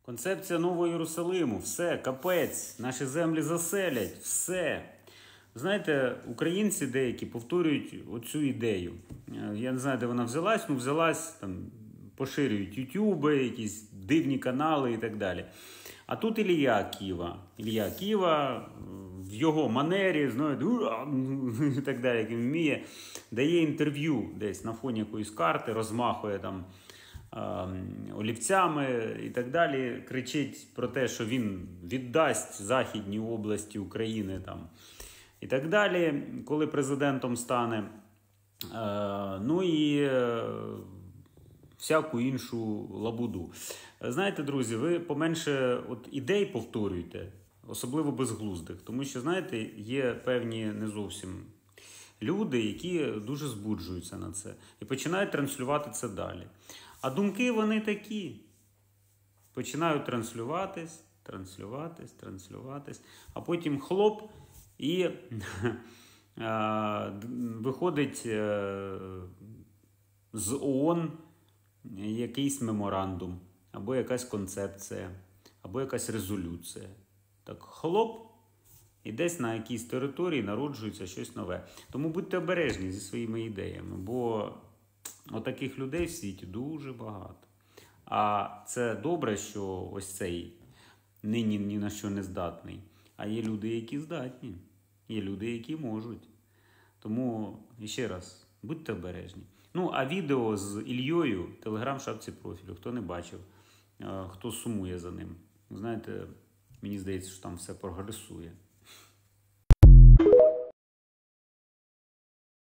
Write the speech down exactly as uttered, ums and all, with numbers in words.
Концепція Нового Єрусалиму. Все, капець, наші землі заселять, все. Знаєте, українці деякі повторюють оцю ідею. Я не знаю, де вона взялась, ну взялась, там, поширюють ютюби, якісь дивні канали і так далі. А тут Ілля Кива. Ілля Кива в його манері, знаєте, і так далі, як він вміє, дає інтерв'ю десь на фоні якоїсь карти, розмахує там олівцями і так далі, кричить про те, що він віддасть західні області України там, і так далі, коли президентом стане. Ну і всяку іншу лабуду. Знаєте, друзі, ви поменше от ідей повторюйте, особливо безглуздих, тому що, знаєте, є певні не зовсім люди, які дуже збуджуються на це і починають транслювати це далі. А думки вони такі. Починають транслюватись, транслюватись, транслюватись, а потім хлоп і виходить з ООН якийсь меморандум, або якась концепція, або якась резолюція. Так хлоп, і десь на якійсь території народжується щось нове. Тому будьте обережні зі своїми ідеями, бо отаких людей в світі дуже багато. А це добре, що ось цей нині ні на що не здатний. А є люди, які здатні. Є люди, які можуть. Тому, ще раз, будьте обережні. Ну, а відео з Ільєю в телеграм-шапці профілю, хто не бачив, хто сумує за ним. Знаєте, мені здається, що там все прогресує.